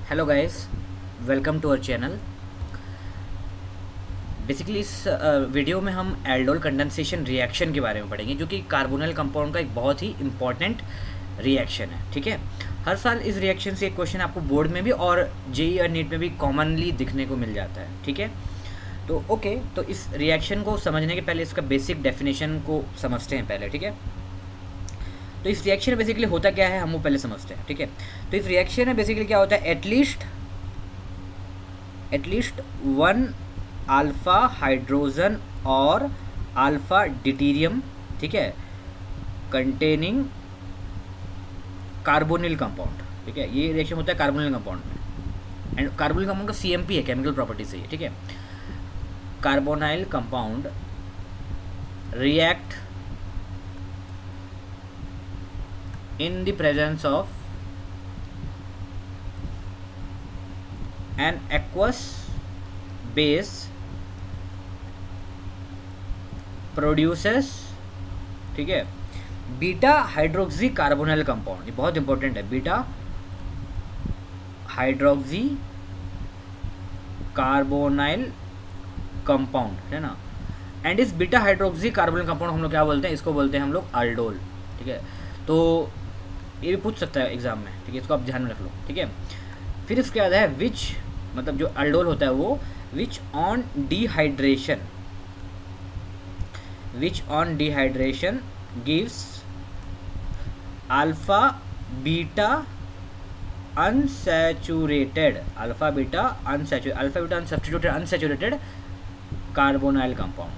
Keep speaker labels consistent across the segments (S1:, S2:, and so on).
S1: Hello guys, welcome to our channel. Basically इस video में हम एल्डोल कंडेंसेशन रिएक्शन के बारे में पढ़ेंगे, जो कि कार्बोनिल कंपाउंड का एक बहुत ही इम्पॉर्टेंट रिएक्शन है। ठीक है, हर साल इस रिएक्शन से एक क्वेश्चन आपको बोर्ड में भी और जेईई और नीट में भी कॉमनली दिखने को मिल जाता है। ठीक है, तो ओके, तो इस रिएक्शन को समझने के पहले इसका बेसिक डेफिनेशन को समझते हैं पहले। ठीक है, तो इस रिएक्शन में बेसिकली होता क्या है हम वो पहले समझते हैं। ठीक है, तो इस रिएक्शन में बेसिकली क्या होता है, एटलीस्ट वन अल्फा हाइड्रोजन और अल्फा डिटीरियम, ठीक है, कंटेनिंग कार्बोनिल कंपाउंड। ठीक है, ये रिएक्शन होता है कार्बोनिल कंपाउंड में, एंड कार्बोनिल कंपाउंड का सीएमपी है, केमिकल प्रॉपर्टी से। ठीक है, carbonyl compound react in the presence of an aqueous base produces, ठीक है, बीटा हाइड्रोक्सी कार्बोनिल कंपाउंड। ये बहुत इंपॉर्टेंट है, बीटा हाइड्रोक्सी कार्बोनाइल कंपाउंड है ना। एंड इस बीटा हाइड्रोक्सी कार्बोनिल कंपाउंड हम लोग क्या बोलते हैं, इसको बोलते हैं हम लोग अल्डोल। ठीक है, तो ये भी पूछ सकता है एग्जाम में। ठीक है, इसको आप ध्यान में रख लो। ठीक है, फिर इसके बाद है विच, मतलब जो अल्डोल होता है वो which on dehydration gives alpha beta unsaturated carbonyl compound.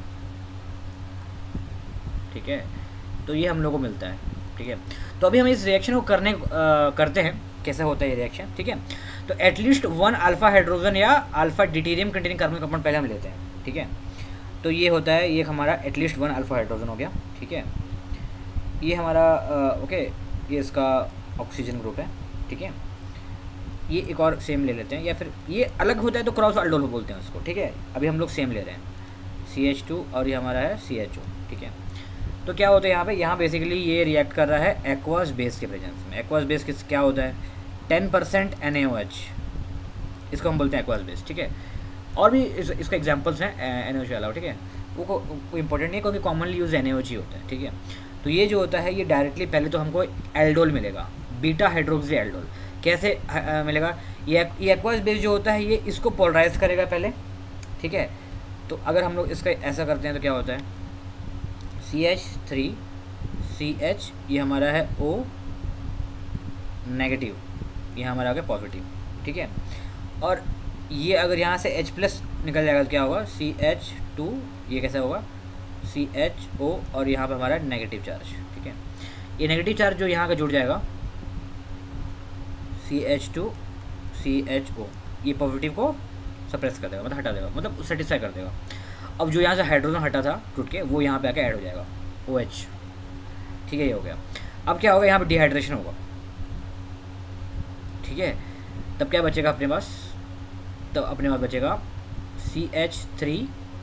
S1: ठीक है, तो ये हम लोग को मिलता है। ठीक है, तो अभी हम इस रिएक्शन को करते हैं कैसे होता है ये रिएक्शन। ठीक है, तो एटलीस्ट वन अल्फा हाइड्रोजन या alpha deuterium containing carbonyl compound पहले हम लेते हैं। ठीक है, तो ये होता है, ये हमारा एटलीस्ट वन अल्फा हाइड्रोजन हो गया। ठीक है, ये हमारा ओके, ये इसका ऑक्सीजन ग्रुप है। ठीक है, ये एक और सेम ले लेते हैं, या फिर ये अलग होता है तो क्रॉस अल्डोल बोलते हैं उसको। ठीक है, अभी हम लोग सेम ले रहे हैं, CH2 और ये हमारा है CHO। ठीक है, तो क्या होता है यहाँ बेसिकली ये रिएक्ट कर रहा है एक्वस बेस के प्रेजेंस में। एक्वस बेस किस क्या होता है, 10% NaOH, इसको हम बोलते हैं एक्वस बेस। ठीक है, और भी इसका एग्जांपल्स हैं NaOH के अलावा। ठीक है, वो इंपॉर्टेंट नहीं है क्योंकि कॉमनली यूज NaOH ही होता है। ठीक है, तो ये जो होता है ये डायरेक्टली पहले तो हमको एल्डोल मिलेगा, बीटा हाइड्रोक्सी एल्डोल। कैसे मिलेगा, ये एक्वस बेस जो होता है ये इसको पोलराइज करेगा पहले। ठीक है, तो अगर हम लोग इसका ऐसा करते हैं तो क्या होता है, CH3CH, ये हमारा है O नेगेटिव, ये हमारा आ गया पॉजिटिव। ठीक है, और ये अगर यहाँ से H+ निकल जाएगा तो क्या होगा, CH2, ये कैसे होगा CHO, और यहाँ पे हमारा नेगेटिव चार्ज। ठीक है, ये नेगेटिव चार्ज जो यहाँ का जुड़ जाएगा CH2 CHO, ये पॉजिटिव को सप्रेस कर देगा, मतलब हटा देगा, मतलब सेटिस्फाई कर देगा। अब जो यहाँ से हाइड्रोजन हटा था टूट के, वो यहाँ पे आके ऐड हो जाएगा OH। ठीक है, ये हो गया। अब क्या होगा, यहाँ पे डिहाइड्रेशन होगा। ठीक है, तब क्या बचेगा अपने पास, तब अपने पास बचेगा CH3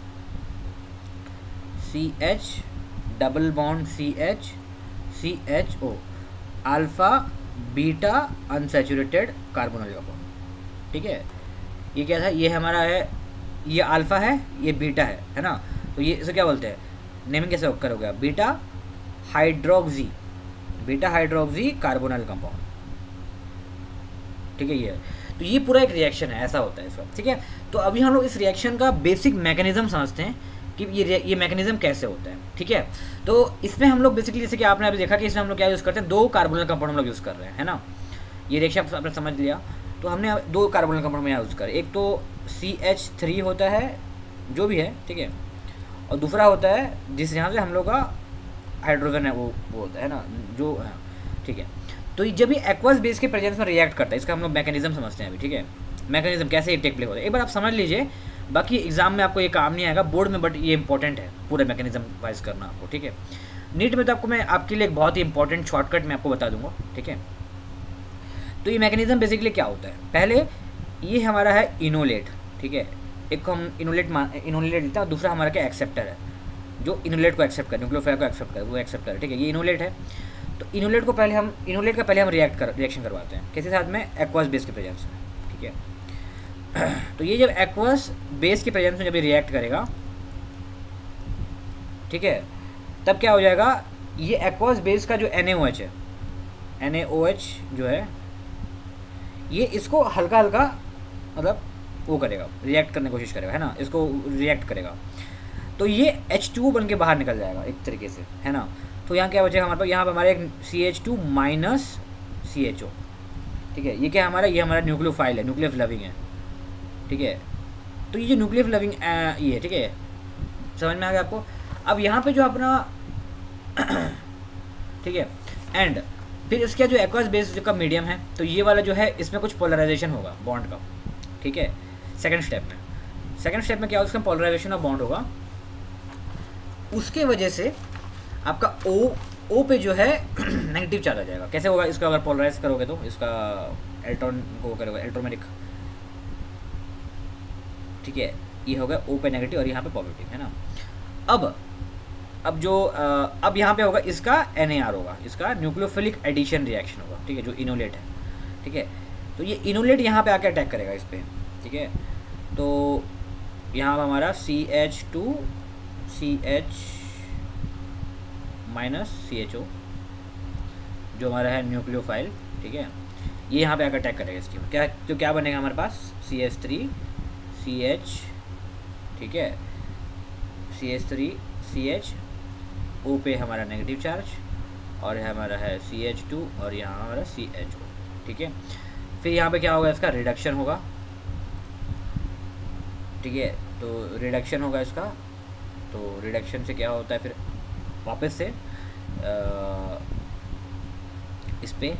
S1: CH double bond CH CHO alpha beta unsaturated carbonyl compound. ठीक है, ये क्या था, ये हमारा है, ये अल्फा है, ये बीटा है ना। तो ये इसे क्या बोलते हैं, नेमिंग कैसे हो गया, बीटा हाइड्रोक्सी कार्बोनिल कंपाउंड। ठीक है, ये तो ये पूरा एक रिएक्शन है, ऐसा होता है इसका। ठीक है, तो अभी हम लोग इस रिएक्शन का बेसिक मैकेनिज्म समझते हैं कि ये मैकेनिज्म कैसे होता है। ठीक है, तो इसमें हम लोग बेसिकली, जैसे कि आपने अभी देखा कि इसमें हम लोग क्या यूज़ करते हैं, दो कार्बोनिल कंपाउंड हम लोग यूज़ कर रहे हैं, है ना। ये रिएक्शन आपने समझ लिया, तो हमने दो कार्बोनिल कंपाउंड में यूज़ कर, एक तो CH3 होता है जो भी है। ठीक है, और दूसरा होता है जिस यहाँ से हम लोग का हाइड्रोजन है वो होता है ना, जो है। ठीक है, तो जब ये एक्वस बेस के प्रेजेंस में रिएक्ट करता है, इसका हम लोग मैकेनिज्म समझते हैं अभी। ठीक है, मैकेनिज्म कैसे ये टेक प्ले होता है, एक बार आप समझ लीजिए, बाकी एग्जाम में आपको ये काम नहीं आएगा बोर्ड में, बट ये इंपॉर्टेंट है पूरा मैकेनिज्म वाइज करना आपको। ठीक है, नीट में तो आपको मैं आपके लिए एक बहुत ही इंपॉर्टेंट शॉर्टकट मैं आपको बता दूंगा। ठीक है, तो ये मैकेनिज्म बेसिकली क्या होता है, पहले ये हमारा है इनोलेट। ठीक है, एक हम इनोलेट लेते हैं, और दूसरा हमारा क्या एक्सेप्टर है, जो इनोलेट को एक्सेप्ट करे, न्यूक्लियोफाइल को एक्सेप्ट करे, वो एक्सेप्टर है। ठीक है, ये इनोलेट है। तो इनोलेट का पहले हम रिएक्शन करवाते हैं किसी साथ में, एक्वस बेस के प्रेजेंस में। ठीक ठीक है। तो ये जब एक्वस बेस के प्रेजेंस में जब ये रिएक्ट करेगा, ठीक है, तब क्या हो जाएगा, ये एक्वस बेस का जो NaOH है, NaOH जो है ये इसको हल्का हल्का मतलब वो करेगा, रिएक्ट करने की कोशिश करेगा, है ना, इसको रिएक्ट करेगा, तो ये H2O बन के बाहर निकल जाएगा एक तरीके से, है ना। तो यहाँ क्या बचेगा हमारे पास, यहाँ पर हमारे एक CH2 माइनस CHO, ठीक है। ये क्या हमारा, ये हमारा न्यूक्लियोफाइल है, न्यूक्लियस लविंग है, ठीक है। तो ये जो न्यूक्लियस लविंग ये है, ठीक है, समझ में आ गया आपको। अब यहाँ पे जो अपना ठीक है, एंड फिर इसका जो एक्वस बेस का मीडियम है, तो ये वाला जो है इसमें कुछ पोलराइजेशन होगा बॉन्ड का, ठीक है। सेकंड स्टेप में क्या होगा, इसका पोलराइजेशन ऑफ बॉन्ड होगा, उसके वजह से आपका O पे जो है नेगेटिव चार्ज आ जाएगा। कैसे होगा इसका, अगर पोलराइज करोगे तो इसका इलेक्ट्रॉन को करोगे इलेक्ट्रोमैग्नेटिक, ठीक है, ये होगा O पे नेगेटिव और यहाँ पे पॉजिटिव, है ना। अब जो अब यहाँ पे होगा इसका NAR होगा, इसका न्यूक्लियोफिलिक एडिशन रिएक्शन होगा, ठीक है, जो इनोलेट है, ठीक है। तो ये इनोलेट यहाँ पे आके अटैक करेगा इस पर, ठीक है। तो यहाँ पर हमारा CH2CH माइनस CHO जो हमारा है न्यूक्लियोफाइल, ठीक है, ये यहाँ पे आकर अटैक करेगा इसकी, क्या, तो क्या बनेगा हमारे पास CH3CH, ठीक है, CH3CH, O पे हमारा नेगेटिव चार्ज, और यह हमारा है CH2 और यहाँ हमारा CHO, ठीक है। फिर यहाँ पे क्या होगा, इसका रिडक्शन होगा, ठीक है। तो रिडक्शन होगा इसका, तो रिडक्शन से क्या होता है, फिर वापस से इस पे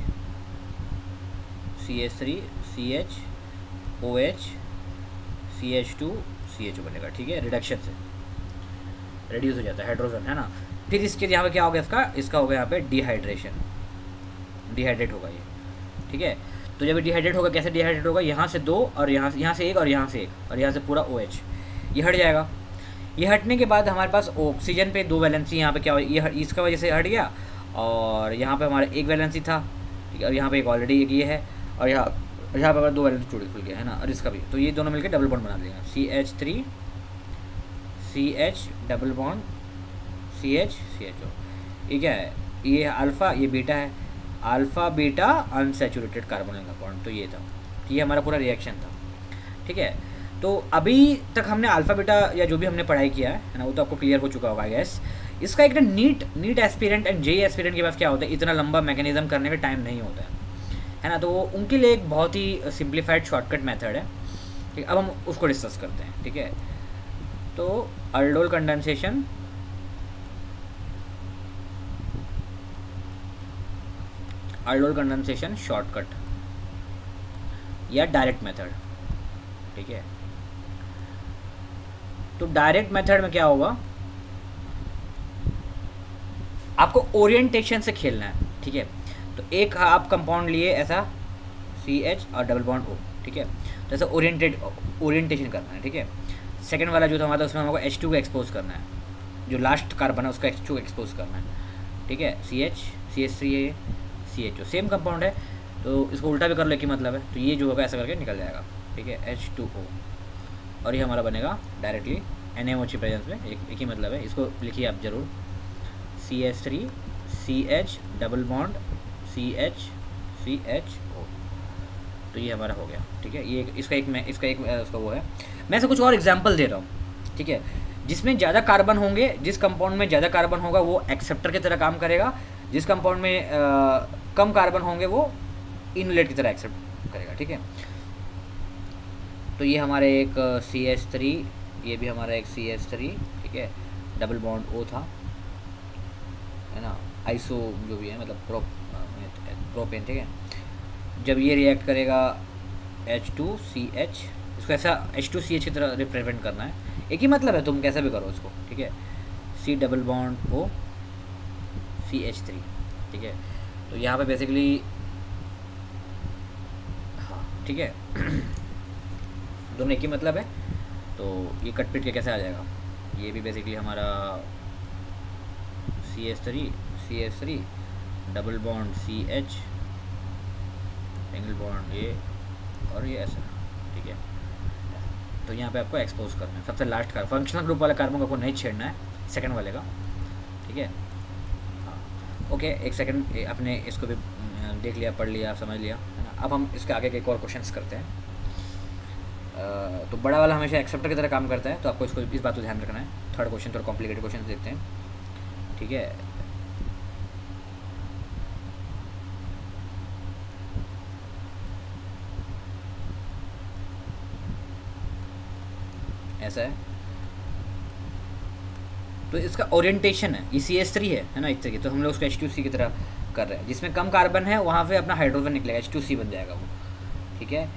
S1: CH3CHOH CH2CHO बनेगा, ठीक है, रिडक्शन से रिड्यूस हो जाता है हाइड्रोजन, है ना। फिर इसके यहाँ पे क्या होगा, इसका होगा यहाँ पे डिहाइड्रेशन, डिहाइड्रेट होगा ये, ठीक है। तो जब डिहाइड्रेट होगा, कैसे डिहाइड्रेट होगा, यहाँ से 2 और यहाँ से 1 और यहाँ से 1 और यहाँ से पूरा OH ये हट जाएगा। ये हटने के बाद हमारे पास ऑक्सीजन पे 2 वैलेंसी यहाँ पे क्या हो, ये इसका वजह से हट गया, और यहाँ पे हमारा 1 वैलेंसी था, ठीक है, और यहाँ पे एक ऑलरेडी एक ये है, और यहाँ पे हमारा 2 वैलेंसी चूड़ी खुल गया, है ना, और इसका भी, तो ये दोनों मिलकर डबल बॉन्ड बना लेंगे, CH3CH डबल बॉन्ड CHCHO। ये क्या है, ये अल्फ़ा, ये बीटा है, अल्फ़ा बीटा अनसैचुरेटेड कार्बोनिल का बॉन्ड, तो ये था, ये हमारा पूरा रिएक्शन था, ठीक है। तो अभी तक हमने अल्फ़ा बीटा या जो भी हमने पढ़ाई किया है ना, वो तो आपको क्लियर हो चुका होगा आई गेस। इसका एक ना NEET aspirant and JEE aspirant के पास क्या होता है, इतना लंबा मैकेनिज्म करने का टाइम नहीं होता है ना, तो वो उनके लिए एक बहुत ही सिंप्लीफाइड शॉर्टकट मेथड है, ठीक है। अब हम उसको डिस्कस करते हैं, ठीक है। तो aldol condensation, aldol condensation shortcut या डायरेक्ट मेथड, ठीक है। तो डायरेक्ट मेथड में क्या होगा, आपको ओरिएंटेशन से खेलना है, ठीक है। तो एक आप कंपाउंड लिए ऐसा CH और डबल बॉन्ड O, ठीक है, तो ऐसा ओरिएंटेशन करना है, ठीक है। सेकंड वाला जो था हमारा, उसमें हमको H2 को एक्सपोज करना है, जो लास्ट कार्बन है उसका H2 को एक्सपोज करना है, ठीक है। CH3 है, CHO सेम कंपाउंड है, तो इसको उल्टा भी कर लो कि मतलब है, तो ये जो होगा ऐसा करके निकल जाएगा, ठीक है, H2O, और ये हमारा बनेगा डायरेक्टली NaOH की प्रेजेंस में, एक ही मतलब है, इसको लिखिए आप ज़रूर, CH3CH डबल बॉन्ड CHCHO, तो ये हमारा हो गया, ठीक है। ये इसका वो है। मैं इसका कुछ और एग्जांपल दे रहा हूँ, ठीक है। जिसमें ज़्यादा कार्बन होंगे, जिस कंपाउंड में ज़्यादा कार्बन होगा वो एक्सेप्टर की तरह काम करेगा, जिस कंपाउंड में कम कार्बन होंगे वो इनलेट की तरह एक्सेप्ट करेगा, ठीक है। तो ये हमारे एक CH3, ये भी हमारा एक CH3, ठीक है, डबल बॉन्ड O था, है ना, आइसो जो भी है, मतलब प्रोपेन, ठीक है। जब ये रिएक्ट करेगा H2CH, इसको ऐसा H2CH की तरह रिप्रेजेंट करना है, एक ही मतलब है, तुम कैसा भी करो उसको, ठीक है, C double bond O CH3, ठीक है। तो यहाँ पे बेसिकली हाँ, ठीक है, दोनों एक ही मतलब है, तो ये कट पिट के कैसे आ जाएगा, ये भी बेसिकली हमारा CH3 double bond CH single bond A और ये ऐसा, ठीक है। तो यहाँ पे आपको एक्सपोज करना है सबसे लास्ट का फंक्शनल ग्रुप वाला कार्बन को आपको नहीं छेड़ना है, सेकंड वाले का, ठीक है। हाँ ओके, एक सेकंड अपने इसको भी देख लिया, पढ़ लिया, समझ लिया, है ना। अब हम इसके आगे के एक और क्वेश्चंस करते हैं। तो बड़ा वाला हमेशा एक्सेप्टर की तरह काम करता है, तो आपको इसको इस बात को ध्यान रखना है। थर्ड क्वेश्चन थोड़ा कॉम्प्लिकेटेड क्वेश्चन देखते हैं, ठीक है। ऐसा है, तो इसका ओरिएंटेशन है, ये CH3 है ना, इस तरह की। तो हम लोग उसको H2C की तरह कर रहे हैं, जिसमें कम कार्बन है वहाँ पे अपना हाइड्रोजन निकलेगा, H2C बन जाएगा वो, ठीक है।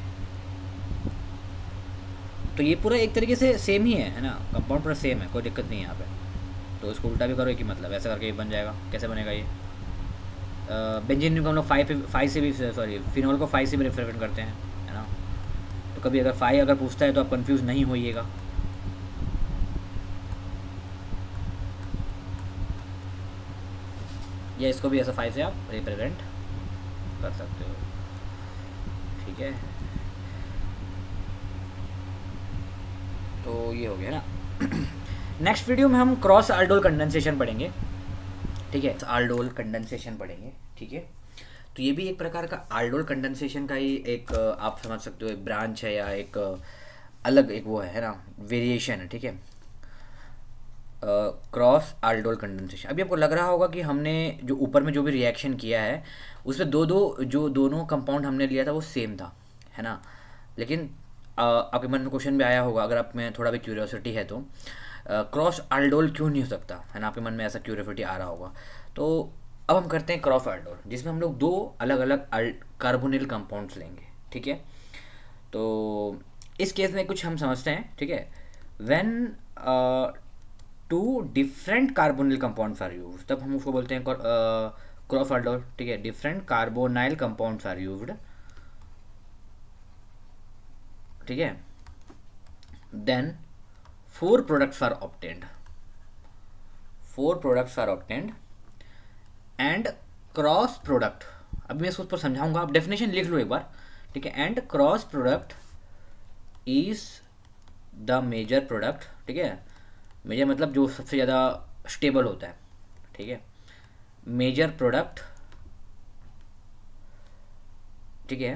S1: तो ये पूरा एक तरीके से सेम ही है ना, कंपाउंड पूरा सेम है, कोई दिक्कत नहीं है यहाँ पे। तो इसको उल्टा भी करो एक ही मतलब, ऐसा करके ये बन जाएगा। कैसे बनेगा ये? बेंजीन को हम लोग 5 से भी, सॉरी फिनॉल को 5 से भी रिप्रेजेंट करते हैं, है ना। तो कभी अगर 5 अगर पूछता है तो आप कंफ्यूज नहीं होइएगा। या इसको भी ऐसा 5 से आप रिप्रेजेंट कर सकते हो, ठीक है। तो ये हो गया ना। नेक्स्ट वीडियो में हम क्रॉस आल्डोल कंडेंसेशन पढ़ेंगे, ठीक है। आल्डोल कंडेंसेशन पढ़ेंगे, ठीक है। तो ये भी एक प्रकार का आल्डोल कंडेंसेशन का ही एक आप समझ सकते हो एक ब्रांच है, या एक अलग एक वो है ना, वेरिएशन है, ठीक है। Cross aldol condensation. अभी आपको लग रहा होगा कि हमने जो ऊपर में जो भी रिएक्शन किया है उसमें जो दोनों कंपाउंड हमने लिया था वो सेम था, है ना। लेकिन आपके मन में क्वेश्चन भी आया होगा, अगर आप में थोड़ा भी क्यूरियोसिटी है तो क्रॉस आल्डोल क्यों नहीं हो सकता, है ना। आपके मन में ऐसा क्यूरियोसिटी आ रहा होगा। तो अब हम करते हैं क्रॉस आल्डोल, जिसमें हम लोग 2 अलग अलग कार्बोनिल कंपाउंड्स लेंगे, ठीक है। तो इस केस में कुछ हम समझते हैं, ठीक है। When 2 different carbonyl compounds are used, तब हम उसको बोलते हैं क्रॉस आल्डोल, ठीक है। Different carbonyl compounds are used, ठीक है। Then 4 products are obtained, 4 products are obtained and cross product, अभी मैं इसको ऊपर समझाऊंगा, आप डेफिनेशन लिख लो एक बार, ठीक है। And cross product is the major product, ठीक है। मेजर मतलब जो सबसे ज़्यादा स्टेबल होता है, ठीक है। मेजर प्रोडक्ट, ठीक है,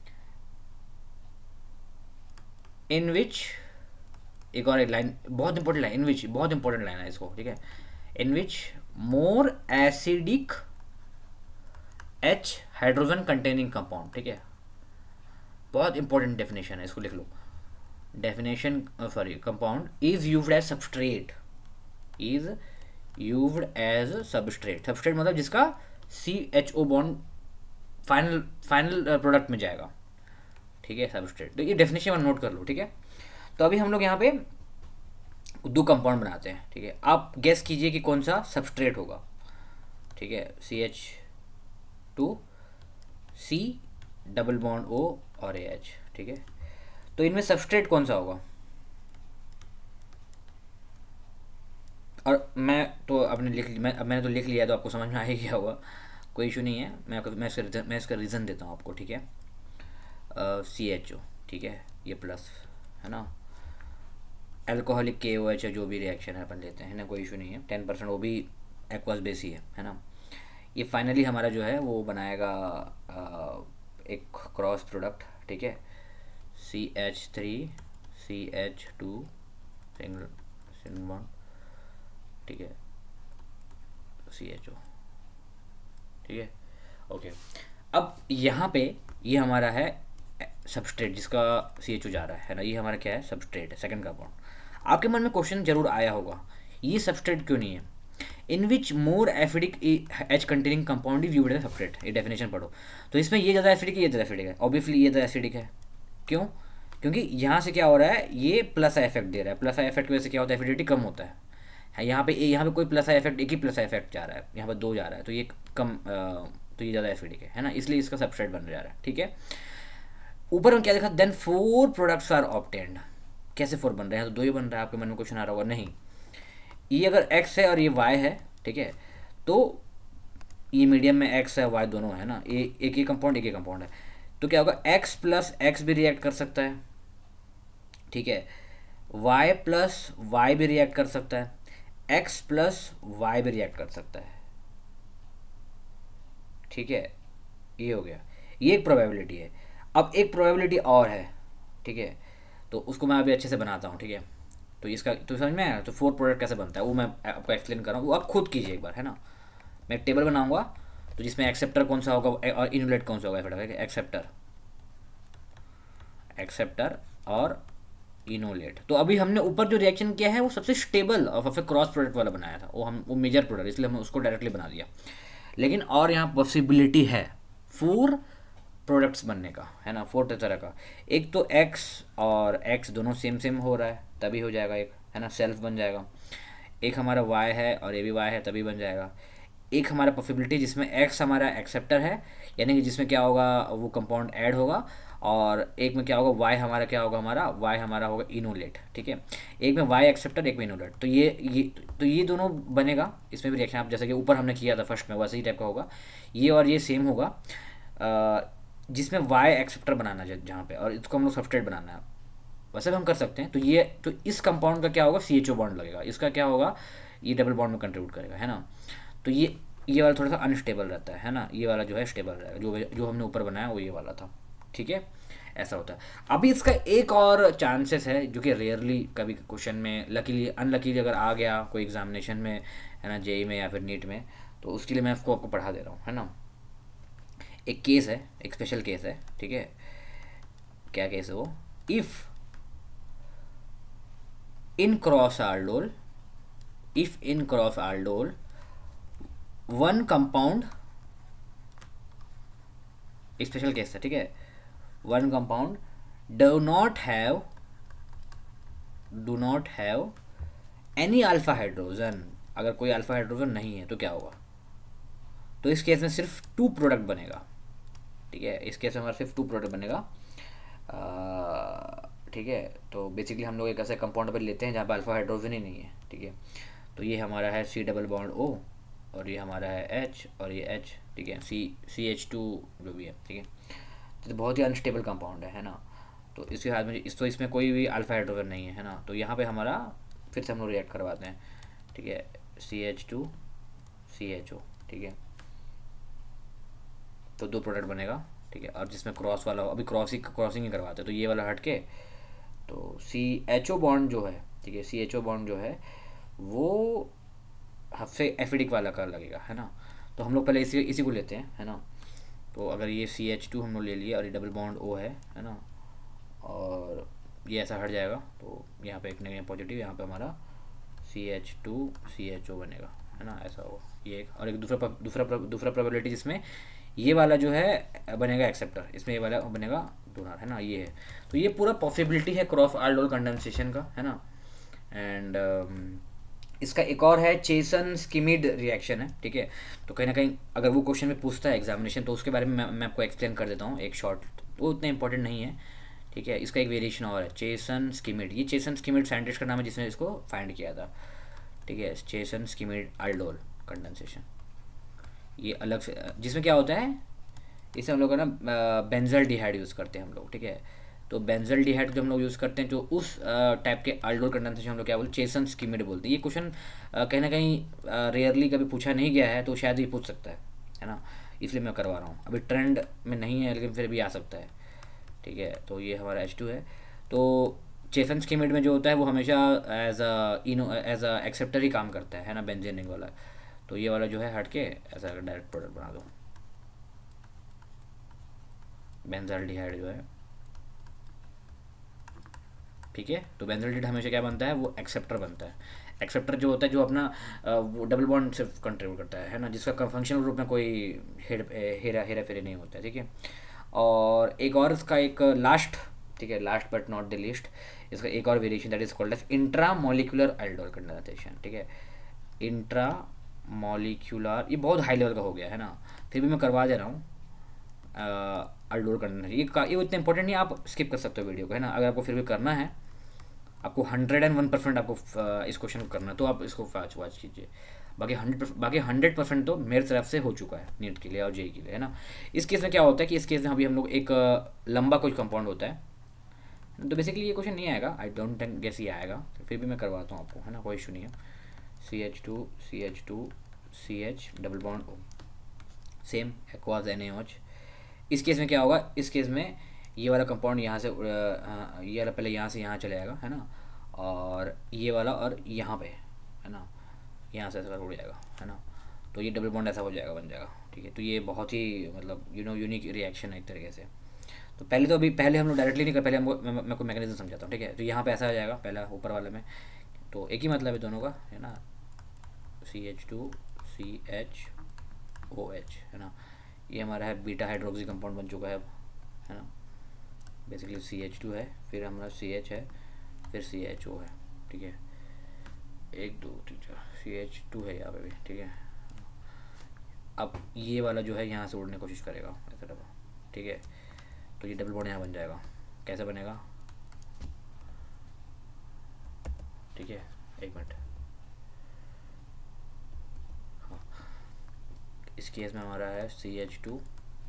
S1: इन विच, एक और एक लाइन बहुत इंपॉर्टेंट लाइन, इन विच बहुत इंपॉर्टेंट लाइन है इसको, ठीक है। In which more acidic H hydrogen containing compound, ठीक है। बहुत इंपॉर्टेंट डेफिनेशन है, इसको लिख लो। Definition sorry, compound is used as substrate, is used as substrate. Substrate मतलब जिसका CHO बॉन्ड फाइनल प्रोडक्ट में जाएगा, ठीक है, सबस्ट्रेट। तो ये डेफिनेशन में नोट कर लो, ठीक है। तो अभी हम लोग यहाँ पे 2 कंपाउंड बनाते हैं, ठीक है। आप गेस कीजिए कि कौन सा सबस्ट्रेट होगा, ठीक है। CH2 C double bond O और AH, ठीक है। तो इनमें सबस्ट्रेट कौन सा होगा? और मैं तो आपने लिख मैंने तो लिख लिया, तो आपको समझ में आ ही गया होगा, कोई इशू नहीं है। मैं इसका रीज़न देता हूँ आपको, ठीक है। CHO, ठीक है, ये प्लस है ना। अल्कोहलिक KOH जो भी रिएक्शन है अपन लेते हैं ना, कोई इशू नहीं है। 10% वो भी एक्वस बेस ही है ना। ये फाइनली हमारा जो है वो बनाएगा एक क्रॉस प्रोडक्ट, ठीक है। CH3 CH2 सिंगल बॉन्ड, ठीक है, CHO, ठीक है, ओके। अब यहाँ पे ये हमारा है सबस्ट्रेट, जिसका CHO जा रहा है ना, ये हमारा क्या है? सबस्ट्रेट है, सेकंड कंपाउंड। आपके मन में क्वेश्चन जरूर आया होगा, ये सबस्ट्रेट क्यों नहीं है? In which more acidic H containing compound is used as substrate. ये डेफिनेशन पढ़ो, तो इसमें ये ज़्यादा एसिडिक है, ये ज़्यादा एसिडिक है, ऑब्वियसली ये ज़्यादा एसिडिक है। क्यों? क्योंकि यहाँ से क्या हो रहा है, ये प्लस आई इफेक्ट दे रहा है। प्लस आई इफेक्ट की वजह से क्या होता है? एसिडिटी कम होता है। यहाँ पे कोई प्लस आई इफेक्ट, एक ही प्लस आई इफेक्ट जा रहा है, यहाँ पर 2 जा रहा है, तो ये कम तो ये ज़्यादा एसिडिक है ना, इसलिए इसका सबस्ट्रेट बन जा रहा है, ठीक है। ऊपर में क्या देखा? Then 4 products are obtained. कैसे 4 बन रहे हैं? तो 2 ही बन रहा है। आपके मन में क्वेश्चन आ रहा होगा, नहीं, ये अगर x है और ये y है, ठीक है, तो ये मीडियम में x है y दोनों है ना, ये एक ही कंपाउंड है, तो क्या होगा, x प्लस एक्स भी रिएक्ट कर सकता है, ठीक है, y प्लस वाई भी रिएक्ट कर सकता है, x प्लस वाई भी रिएक्ट कर सकता है, ठीक है। ये हो गया, ये एक प्रोबेबिलिटी है। अब एक प्रोबेबिलिटी और है, ठीक है, तो उसको मैं अभी अच्छे से बनाता हूँ, ठीक है। तो इसका तो समझ में आया, तो फोर प्रोडक्ट कैसे बनता है वो मैं आपको एक्सप्लेन कर रहा हूँ, वो आप खुद कीजिए एक बार, है ना। मैं एक टेबल बनाऊंगा, तो जिसमें एक्सेप्टर कौन सा होगा और इनुलेट कौन सा होगा, फटाफट एक्सेप्टर, एक्सेप्टर और इनोलेट। तो अभी हमने ऊपर जो रिएक्शन किया है वो सबसे स्टेबल और फिर क्रॉस प्रोडक्ट वाला बनाया था, वो मेजर प्रोडक्ट, इसलिए हमने उसको डायरेक्टली बना दिया। लेकिन और यहाँ पॉसिबिलिटी है फोर प्रोडक्ट्स बनने का, है ना, फोर तरह का। एक तो x और x दोनों सेम सेम हो रहा है तभी हो जाएगा एक, है ना, सेल्फ बन जाएगा। एक हमारा y है और ये भी y है तभी बन जाएगा। एक हमारा पॉसिबिलिटी जिसमें x हमारा एक्सेप्टर है, यानी कि जिसमें क्या होगा वो कंपाउंड ऐड होगा, और एक में क्या होगा y हमारा क्या होगा, हमारा y हमारा होगा इनोलेट, ठीक है। एक में y एक्सेप्टर, एक में इनोलेट, तो ये दोनों बनेगा। इसमें भी रिएक्शन आप जैसे कि ऊपर हमने किया था फर्स्ट में वैसे ही टाइप का होगा, ये और ये सेम होगा, जिसमें y एक्सेप्टर बनाना है जहाँ पे, और इसको हम लोग सबस्ट्रेट बनाना है, वैसे भी हम कर सकते हैं। तो इस कंपाउंड का क्या होगा, CHO बॉन्ड लगेगा, इसका क्या होगा, ये डबल बॉन्ड में कंट्रीब्यूट करेगा, है ना। तो ये वाला थोड़ा सा अनस्टेबल रहता है ना, ये वाला जो है स्टेबल रहेगा, जो हमने ऊपर बनाया वो ये वाला था, ठीक है, ऐसा होता है। अभी इसका एक और चांसेस है जो कि रेयरली कभी क्वेश्चन में लकीली अनलकीली अगर आ गया कोई एग्जामिनेशन में, है ना, जेई में या फिर नीट में, तो उसके लिए मैं आपको पढ़ा दे रहा हूँ, है ना। एक केस है, एक स्पेशल केस है, ठीक है। क्या केस है वो, if in cross aldol, if in cross aldol one compound, special case है, ठीक है, one compound do not have any alpha hydrogen, अगर कोई अल्फा हाइड्रोजन नहीं है तो क्या होगा, तो इस केस में सिर्फ टू प्रोडक्ट बनेगा, ठीक है। इस केस में हमारा सिर्फ टू प्रोडक्ट बनेगा, ठीक है। तो बेसिकली हम लोग एक ऐसे कंपाउंड पर लेते हैं जहाँ पर अल्फा हाइड्रोजन ही नहीं है, ठीक है। तो ये हमारा है C डबल बॉन्ड O, और ये हमारा है H, और ये H, ठीक है, CH2 जो भी है, ठीक है। तो बहुत ही अनस्टेबल कंपाउंड है ना। तो इसके हाथ में इसमें कोई भी अल्फा हाइड्रोजन नहीं है ना। तो यहाँ पे हमारा फिर से हम लोग रिएक्ट करवाते हैं, ठीक है, CH2 CHO, ठीक है। तो दो प्रोडक्ट बनेगा, ठीक है। और जिसमें क्रॉस वाला अभी क्रॉसिंग ही करवाते हैं, तो ये वाला हट के तो CHO बॉन्ड जो है, ठीक है, CHO बॉन्ड जो है वो हफ्से एफिडिक वाला कर लगेगा, है ना। तो हम लोग पहले इसी को लेते हैं, है ना। तो अगर ये CH2 हम लोग ले लिए और ये डबल बॉन्ड O है ना, और ये ऐसा हट जाएगा, तो यहाँ पे एक नेगेटिव पॉजिटिव, यहाँ पे हमारा CH2 CHO बनेगा, है ना, ऐसा होगा ये एक। और एक दूसरा प्रोबेबिलिटी जिसमें ये वाला जो है बनेगा एक्सेप्टर, इसमें ये वाला बनेगा डोनर, है ना, ये है। तो ये पूरा पॉसिबिलिटी है क्रॉस aldol कंडेंसेशन का, है ना। एंड इसका एक और है चेसन स्किमिड रिएक्शन है, ठीक है। तो कहीं ना कहीं अगर वो क्वेश्चन में पूछता है एग्जामिनेशन, तो उसके बारे में मैं आपको एक्सप्लेन कर देता हूँ एक शॉर्ट, वो उतना इंपॉर्टेंट नहीं है, ठीक है। इसका एक वेरिएशन और है चेसन स्किमिड, ये चेसन स्किमिड साइंटिस्ट का नाम है जिसने इसको फाइंड किया था, ठीक है, चेसन स्किमिड aldol कंडेंसेशन। ये अलग से, जिसमें क्या होता है, इसे हम लोग ना बेंजल्डिहाइड यूज़ करते हैं हम लोग, ठीक है। तो बेंजल्डिहाइड जो हम लोग यूज़ करते हैं, जो उस टाइप के aldol कंडेंसेशन हम लोग क्या बोलते हैं, चेसन स्किमिड बोलते हैं। ये क्वेश्चन कहीं ना कहीं रेयरली कभी पूछा नहीं गया है, तो शायद ये पूछ सकता है ना, इसलिए मैं करवा रहा हूँ। अभी ट्रेंड में नहीं है लेकिन फिर भी आ सकता है, ठीक है। तो ये हमारा H2 है। तो चेसन स्किमिड में जो होता है वो हमेशा एज अ एक्सेप्टर ही काम करता है ना, बेंजीन रिंग वाला। तो ये वाला जो है हट के ऐसा डायरेक्ट प्रोडक्ट बना दो, बेंजल्डिहाइड जो है, ठीक है। तो बेंजल्डिहाइड हमेशा क्या बनता है, वो एक्सेप्टर बनता है। एक्सेप्टर जो होता है जो अपना वो डबल बॉन्ड सिर्फ कंट्रीब्यूट करता है ना, जिसका फंक्शनल ग्रुप में कोई हेरा फेरी नहीं होता है, ठीक है। और एक और इसका एक लास्ट, ठीक है, last but not the least, इसका एक और variation that is called as intra molecular aldol condensation, ठीक है। इंट्रा मॉलिक्यूलर, ये बहुत हाई लेवल का हो गया है ना, फिर भी मैं करवा दे रहा हूँ aldol कंडेंसेशन। ये उतना इंपॉर्टेंट नहीं, आप स्किप कर सकते हो वीडियो को, है ना। अगर आपको फिर भी करना है, आपको 101% आपको इस क्वेश्चन को करना है, तो आप इसको वॉच कीजिए। बाकी 100% तो मेरे तरफ से हो चुका है नीट के लिए और जेई के लिए, है ना। इस केस में क्या होता है कि इस केस में अभी हम लोग एक लंबा कोई कंपाउंड होता है, तो बेसिकली ये क्वेश्चन नहीं आएगा, आई डोंट थिंक गेस ये आएगा, तो फिर भी मैं करवाता हूँ आपको, है ना, कोई इशू नहीं है। CH2 CH double bond O, same aqueous NaOH। इस केस में क्या होगा, इस केस में ये वाला कंपाउंड यहाँ से ये वाला पहले यहाँ से यहाँ चले जाएगा, है ना, और ये वाला और यहाँ पे, है ना, यहाँ से ऐसा उड़ जाएगा, है ना, तो ये डबल बॉन्ड ऐसा हो जाएगा, बन जाएगा, ठीक है। तो ये बहुत ही मतलब यूनिक रिएक्शन है एक तरीके से। तो पहले हम लोग डायरेक्टली नहीं कर, पहले मैं कोई मैकेनिज्म समझाता हूँ, ठीक है। तो यहाँ पे ऐसा आ जाएगा पहला ऊपर वाले में, तो एक ही मतलब है दोनों का, है ना, CH2 CHOH, है ना, ये हमारा है बीटा हाइड्रोक्सी कंपाउंड बन चुका है अब, है ना। बेसिकली CH2 है, फिर हमारा CH है, फिर CHO है, ठीक है। 1 2 3 4 CH2 है यहाँ पे भी, ठीक है। अब ये वाला जो है यहाँ से उड़ने की कोशिश करेगा ऐसा डबल, ठीक है। तो ये डबल बॉन्ड यहाँ बन जाएगा, कैसे बनेगा, ठीक है, एक मिनट। हाँ, इस केस में हमारा है CH2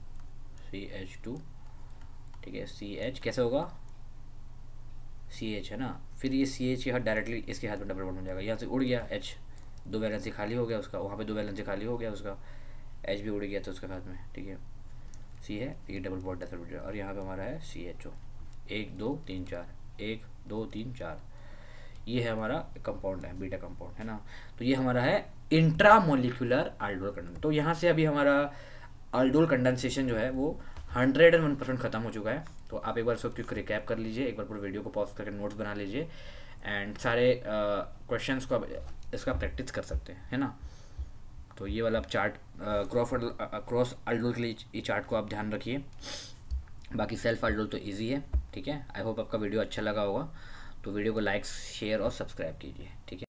S1: ठीक है, CH कैसे होगा, CH, है ना, फिर ये CH यहाँ डायरेक्टली इसके हाथ में डबल बॉन्ड बन जाएगा, यहाँ से उड़ गया H, 2 वैलेंसी खाली हो गया उसका, वहाँ पे 2 वैलेंसी खाली हो गया उसका, H भी उड़ गया था उसके हाथ में, ठीक है। C है, ये डबल बॉन्ड ऐसा उड़ जाएगा, और यहाँ पे हमारा है CHO, 1 2 3 4 1 2 3 4, ये है हमारा कंपाउंड है, बीटा कंपाउंड, है ना। तो ये हमारा है इंट्रामोलिकुलर aldol कंडेंसेशन। तो यहाँ से अभी हमारा aldol कंडेंसेशन जो है वो 101% ख़त्म हो चुका है। तो आप एक बार इसको क्विक रिकैप कर लीजिए, एक बार पूरे वीडियो को पॉज करके नोट्स बना लीजिए, एंड सारे क्वेश्चंस को आप इसका प्रैक्टिस कर सकते हैं, है ना। तो ये वाला आप चार्ट क्रॉस aldol के लिए ये चार्ट को आप ध्यान रखिए। बाकी सेल्फ aldol तो ईजी है, ठीक है। आई होप आपका वीडियो अच्छा लगा होगा, तो वीडियो को लाइक शेयर और सब्सक्राइब कीजिए, ठीक है।